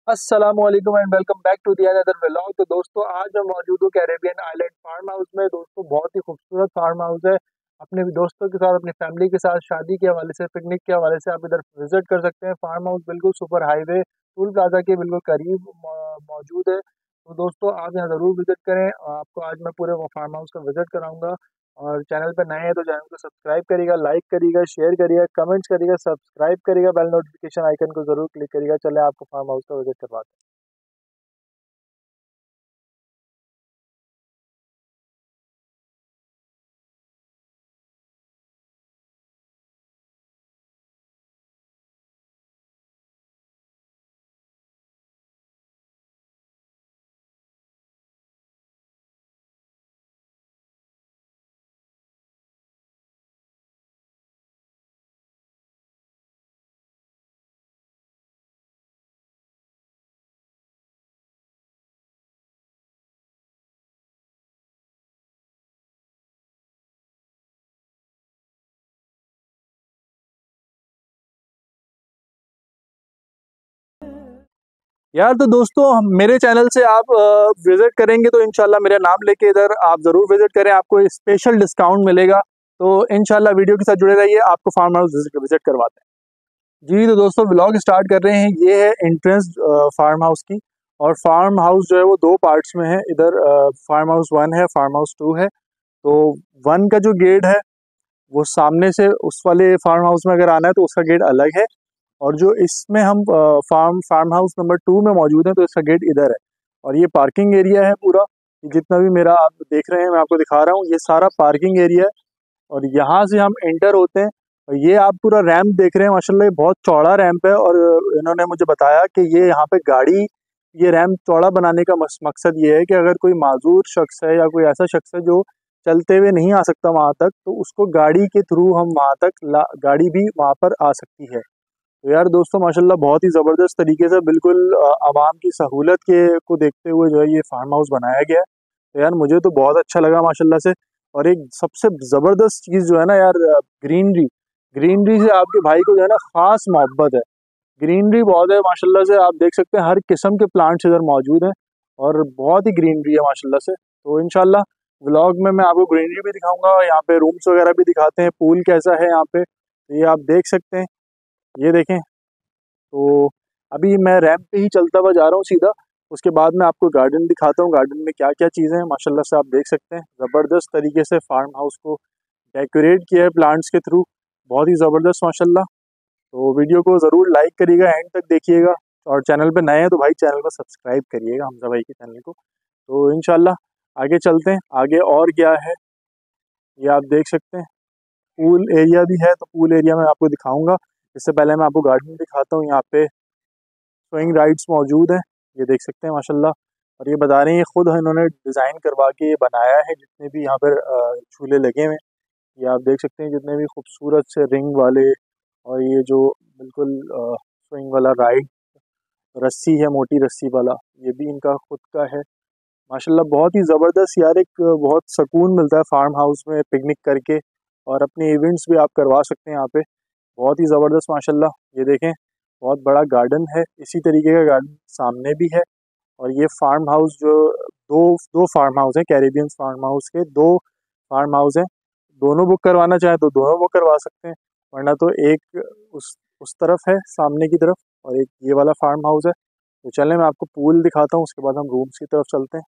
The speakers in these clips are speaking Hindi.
अस्सलामुअलैकुम and welcome back to the another vlog. तो दोस्तों आज मैं मौजूद हूँ कैरेबियन आइलैंड फार्म हाउस में। दोस्तों बहुत ही खूबसूरत फार्म हाउस है। अपने दोस्तों के साथ, अपनी फैमिली के साथ, शादी के हवाले से, पिकनिक के हवाले से आप इधर विजिट कर सकते हैं। फार्म हाउस बिल्कुल सुपर हाईवे टूल प्लाजा के बिल्कुल करीब मौजूद है। तो दोस्तों आप यहाँ ज़रूर विजिट करें। आपको आज मैं पूरे फार्म हाउस का विजिट कराऊंगा। और चैनल पर नए हैं तो चैनल को सब्सक्राइब करिएगा, लाइक करिएगा, शेयर करिएगा, कमेंट्स करिएगा, सब्सक्राइब करिएगा, बेल नोटिफिकेशन आइकन को जरूर क्लिक करिएगा। चले आपको फार्म हाउस का विजिट करवाते हैं। यार तो दोस्तों मेरे चैनल से आप विजिट करेंगे तो इंशाल्लाह मेरा नाम लेके इधर आप ज़रूर विजिट करें, आपको स्पेशल डिस्काउंट मिलेगा। तो इंशाल्लाह वीडियो के साथ जुड़े रहिए, आपको फार्म हाउस विजिट करवाते हैं। जी तो दोस्तों व्लॉग स्टार्ट कर रहे हैं। ये है एंट्रेंस फार्म हाउस की। और फार्म हाउस जो है वो दो पार्ट्स में है। इधर फार्म हाउस 1 है, फार्म हाउस 2 है। तो 1 का जो गेट है वो सामने से उस वाले फार्म हाउस में अगर आना है तो उसका गेट अलग है। और जो इसमें हम फार्म हाउस नंबर 2 में मौजूद है तो इसका गेट इधर है। और ये पार्किंग एरिया है पूरा। ये जितना भी मेरा आप देख रहे हैं, मैं आपको दिखा रहा हूँ, ये सारा पार्किंग एरिया है। और यहाँ से हम एंटर होते हैं। और ये आप पूरा रैंप देख रहे हैं, माशाल्लाह ये बहुत चौड़ा रैंप है। और इन्होंने मुझे बताया कि ये यहाँ पे गाड़ी, ये रैंप चौड़ा बनाने का मकसद ये है कि अगर कोई माजूर शख्स है या कोई ऐसा शख्स है जो चलते हुए नहीं आ सकता वहाँ तक, तो उसको गाड़ी के थ्रू हम वहाँ तक गाड़ी भी वहाँ पर आ सकती है। तो यार दोस्तों माशाल्लाह बहुत ही ज़बरदस्त तरीके से बिल्कुल आवाम की सहूलत के को देखते हुए जो है ये फार्म हाउस बनाया गया है। तो यार मुझे तो बहुत अच्छा लगा माशाल्लाह से। और एक सबसे ज़बरदस्त चीज़ जो है ना यार, ग्रीनरी। ग्रीनरी से आपके भाई को जो है ना ख़ास मोहब्बत है। ग्रीनरी बहुत है माशाल्लाह से, आप देख सकते हैं हर किस्म के प्लांट्स इधर मौजूद हैं। और बहुत ही ग्रीनरी है माशाल्लाह से। तो इंशाल्लाह व्लॉग में मैं आपको ग्रीनरी भी दिखाऊंगा, यहाँ पे रूम्स वगैरह भी दिखाते हैं, पूल कैसा है यहाँ पे, तो ये आप देख सकते हैं। ये देखें। तो अभी मैं रैंप पे ही चलता हुआ जा रहा हूँ सीधा। उसके बाद मैं आपको गार्डन दिखाता हूँ, गार्डन में क्या क्या चीज़ें हैं। माशाल्लाह से आप देख सकते हैं ज़बरदस्त तरीके से फार्म हाउस को डेकोरेट किया है प्लांट्स के थ्रू। बहुत ही ज़बरदस्त माशाल्लाह। तो वीडियो को ज़रूर लाइक करिएगा, एंड तक देखिएगा। और चैनल पे नए हैं तो भाई चैनल को सब्सक्राइब करिएगा, हमजा भाई के चैनल को। तो इंशाल्लाह आगे चलते हैं। आगे और क्या है ये आप देख सकते हैं। पूल एरिया भी है, तो पूल एरिया में आपको दिखाऊंगा। इससे पहले मैं आपको गार्डन दिखाता हूँ। यहाँ पे स्विंग राइड्स मौजूद हैं, ये देख सकते हैं माशाल्लाह। और ये बता रहे हैं ये खुद इन्होंने डिज़ाइन करवा के ये बनाया है, जितने भी यहाँ पर झूले लगे हुए हैं। ये आप देख सकते हैं जितने भी खूबसूरत से रिंग वाले। और ये जो बिल्कुल स्विंग वाला राइड, रस्सी है मोटी रस्सी वाला, ये भी इनका खुद का है। माशाल्लाह बहुत ही ज़बरदस्त यार। एक बहुत सुकून मिलता है फार्म हाउस में पिकनिक करके। और अपने इवेंट्स भी आप करवा सकते हैं यहाँ पे। बहुत ही ज़बरदस्त माशाल्लाह। ये देखें बहुत बड़ा गार्डन है, इसी तरीके का गार्डन सामने भी है। और ये फार्म हाउस जो दो दो फार्म हाउस हैं, कैरेबियन फार्म हाउस के दो फार्म हाउस हैं। दोनों बुक करवाना चाहें तो दोनों बुक करवा सकते हैं, वरना तो एक उस तरफ है सामने की तरफ, और एक ये वाला फार्म हाउस है। तो चलें मैं आपको पूल दिखाता हूँ, उसके बाद हम रूम्स की तरफ चलते हैं।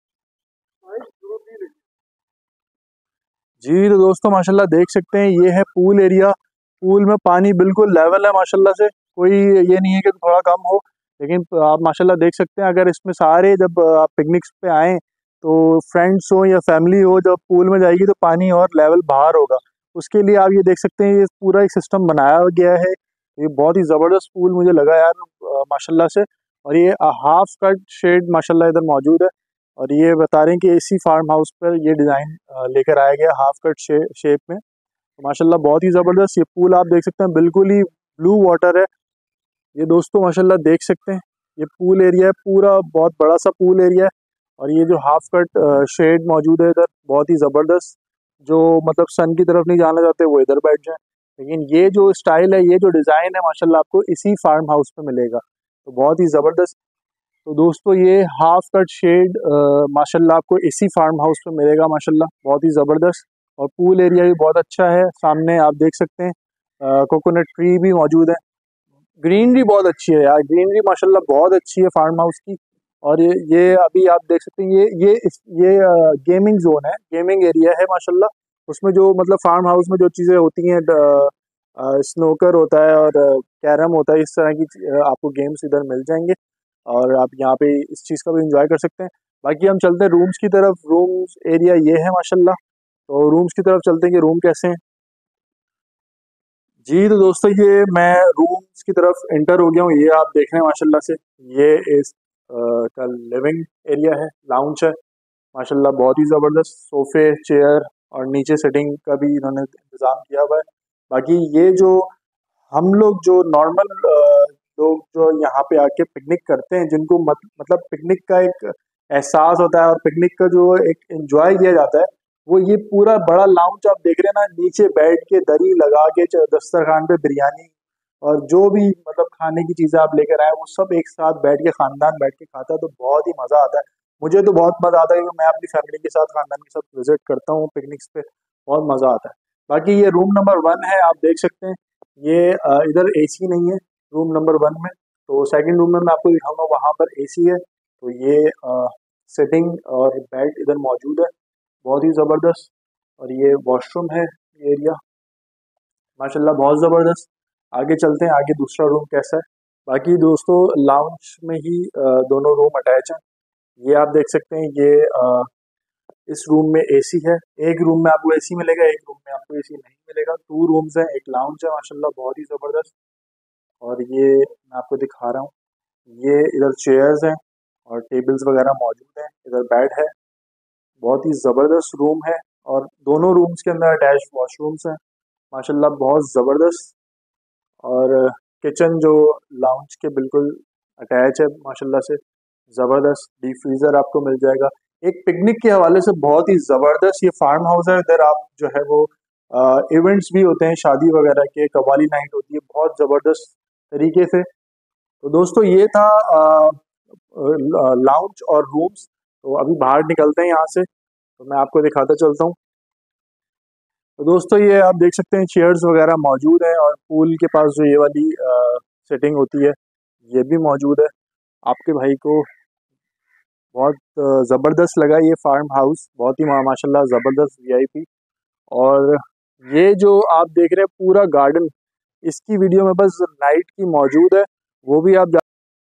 जी तो दोस्तों माशाल्लाह देख सकते हैं ये है पूल एरिया। पूल में पानी बिल्कुल लेवल है माशाल्लाह से, कोई ये नहीं है कि थोड़ा कम हो। लेकिन आप माशाल्लाह देख सकते हैं, अगर इसमें सारे जब आप पिकनिक्स पे आएँ तो फ्रेंड्स हो या फैमिली हो, जब पूल में जाएगी तो पानी और लेवल बाहर होगा। उसके लिए आप ये देख सकते हैं ये पूरा एक सिस्टम बनाया गया है। ये बहुत ही ज़बरदस्त पूल मुझे लगा यार माशाल्लाह से। और ये हाफ कट शेड माशाल्लाह इधर मौजूद है। और ये बता रहे हैं कि इसी फार्म हाउस पर ये डिज़ाइन लेकर आया गया हाफ कट शेप में। तो माशाल्लाह बहुत ही ज़बरदस्त। ये पूल आप देख सकते हैं बिल्कुल ही ब्लू वाटर है। ये दोस्तों माशाल्लाह देख सकते हैं ये पूल एरिया है पूरा, बहुत बड़ा सा पूल एरिया है। और ये जो हाफ कट शेड मौजूद है इधर, बहुत ही ज़बरदस्त। जो मतलब सन की तरफ नहीं जाना चाहते वो इधर बैठ जाए। लेकिन ये जो स्टाइल है, ये जो डिज़ाइन है माशाल्लाह आपको इसी फार्म हाउस पे मिलेगा। तो बहुत ही ज़बरदस्त। तो दोस्तों ये हाफ कट शेड माशाल्लाह आपको इसी फार्म हाउस पे मिलेगा माशाल्लाह, बहुत ही ज़बरदस्त। और पूल एरिया भी बहुत अच्छा है, सामने आप देख सकते हैं कोकोनट ट्री भी मौजूद है। ग्रीनरी बहुत अच्छी है यार, ग्रीनरी माशाल्लाह बहुत अच्छी है फार्म हाउस की। और ये अभी आप देख सकते हैं ये गेमिंग जोन है, गेमिंग एरिया है माशाल्लाह। उसमें जो मतलब फार्म हाउस में जो चीज़ें होती हैं, स्नोकर होता है और कैरम होता है, इस तरह की आपको गेम्स इधर मिल जाएंगे और आप यहाँ पे इस चीज़ का भी इंजॉय कर सकते हैं। बाकी हम चलते हैं रूम्स की तरफ। रूम्स एरिया ये है माशाल्लाह, तो रूम्स की तरफ चलते हैं कि रूम कैसे हैं। जी तो दोस्तों ये मैं रूम्स की तरफ एंटर हो गया हूँ, ये आप देख रहे हैं माशाल्लाह से। ये इस का लिविंग एरिया है, लाउंज है माशाल्लाह, बहुत ही ज़बरदस्त। सोफे, चेयर और नीचे सिटिंग का भी इन्होंने इंतज़ाम किया हुआ है। बाकी ये जो हम लोग जो नॉर्मल लोग जो यहाँ पे आके पिकनिक करते हैं, जिनको मतलब पिकनिक का एक एहसास होता है और पिकनिक का जो एक एंजॉय किया जाता है, वो ये पूरा बड़ा लाउंज आप देख रहे हैं ना, नीचे बैठ के दरी लगा के दस्तरखान पे बिरयानी और जो भी मतलब खाने की चीज़ें आप लेकर आए, वो सब एक साथ बैठ के खानदान बैठ के खाता है, तो बहुत ही मज़ा आता है। मुझे तो बहुत मज़ा आता है क्योंकि मैं अपनी फैमिली के साथ, खानदान के साथ विजिट करता हूँ पिकनिक्स पे, बहुत मज़ा आता है। बाकी ये रूम नंबर 1 है, आप देख सकते हैं। ये इधर एसी नहीं है रूम नंबर 1 में, तो सेकंड रूम में मैं आपको दिखाऊंगा, वहाँ पर एसी है। तो ये सिटिंग और बेड इधर मौजूद है, बहुत ही ज़बरदस्त। और ये वॉशरूम है, ये एरिया माशाल्लाह बहुत ज़बरदस्त। आगे चलते हैं, आगे दूसरा रूम कैसा है। बाकी दोस्तों लाउंज में ही दोनों रूम अटैच हैं। ये आप देख सकते हैं, ये इस रूम में एसी है। एक रूम में आपको एसी मिलेगा, एक रूम में आपको एसी नहीं मिलेगा। 2 रूम्स हैं, एक लाउंज है माशाल्लाह बहुत ही ज़बरदस्त। और ये मैं आपको दिखा रहा हूँ, ये इधर चेयर्स हैं और टेबल्स वगैरह मौजूद हैं, इधर बेड है, बहुत ही ज़बरदस्त रूम है। और दोनों रूम्स के अंदर अटैच वॉशरूम्स हैं माशाल्लाह, बहुत ज़बरदस्त। और किचन जो लाउंज के बिल्कुल अटैच है माशाल्लाह से, ज़बरदस्त। डीप फ्रीज़र आपको मिल जाएगा। एक पिकनिक के हवाले से बहुत ही ज़बरदस्त ये फार्म हाउस है। इधर आप जो है वो इवेंट्स भी होते हैं, शादी वगैरह के, कवाली नाइट होती है बहुत ज़बरदस्त तरीके से। तो दोस्तों ये था लाउंज और रूम्स। तो अभी बाहर निकलते हैं यहाँ से, तो मैं आपको दिखाता चलता हूँ। तो दोस्तों ये आप देख सकते हैं चेयर्स वगैरह मौजूद हैं और पूल के पास जो ये वाली सेटिंग होती है, ये भी मौजूद है। आपके भाई को बहुत ज़बरदस्त लगा ये फार्म हाउस, बहुत ही माशाल्लाह ज़बरदस्त वीआईपी। और ये जो आप देख रहे हैं पूरा गार्डन, इसकी वीडियो में बस नाइट की मौजूद है, वो भी आप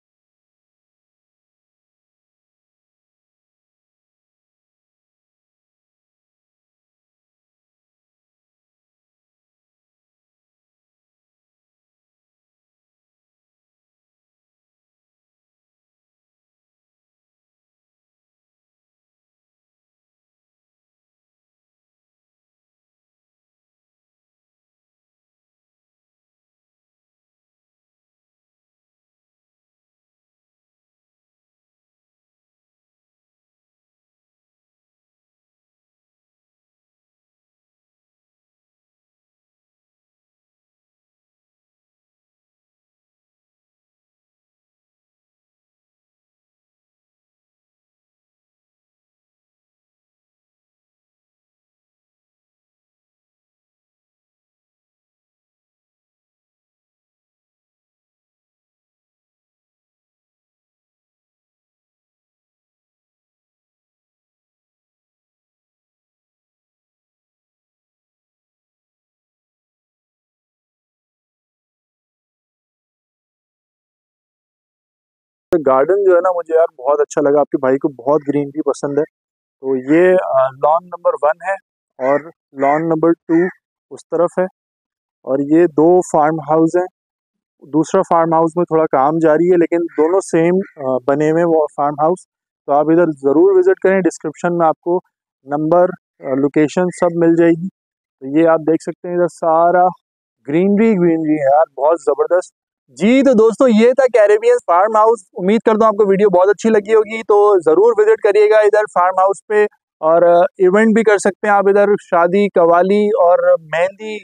गार्डन जो है ना, मुझे यार बहुत अच्छा लगा। आपके भाई को बहुत ग्रीनरी पसंद है। तो ये लॉन नंबर 1 है और लॉन नंबर 2 उस तरफ है। और ये 2 फार्म हाउस हैं। दूसरा फार्म हाउस में थोड़ा काम जारी है, लेकिन दोनों सेम बने हुए वो फार्म हाउस। तो आप इधर ज़रूर विज़िट करें, डिस्क्रिप्शन में आपको नंबर, लोकेशन सब मिल जाएगी। तो ये आप देख सकते हैं, इधर सारा ग्रीनरी ग्रीनरी है यार, बहुत ज़बरदस्त। जी तो दोस्तों ये था कैरेबियन फार्म हाउस। उम्मीद करता हूँ आपको वीडियो बहुत अच्छी लगी होगी, तो ज़रूर विजिट करिएगा इधर फार्म हाउस पे। और इवेंट भी कर सकते हैं आप इधर, शादी, कवाली और मेहंदी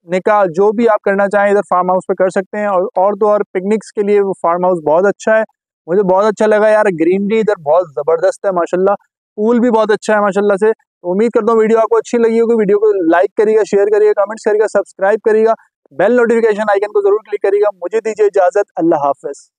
निकाह जो भी आप करना चाहें इधर फार्म हाउस पे कर सकते हैं। और तो और पिकनिक्स के लिए वो फार्म हाउस बहुत अच्छा है, मुझे बहुत अच्छा लगा यार। ग्रीनरी इधर बहुत ज़बरदस्त है माशाल्लाह, पूल भी बहुत अच्छा है माशाल्लाह से। उम्मीद करता हूँ वीडियो आपको अच्छी लगी होगी। वीडियो को लाइक करिएगा, शेयर करिएगा, कमेंट्स करिएगा, सब्सक्राइब करिएगा, बेल नोटिफिकेशन आइकन को जरूर क्लिक करिएगा। मुझे दीजिए इजाज़त, अल्लाह हाफ़िज़।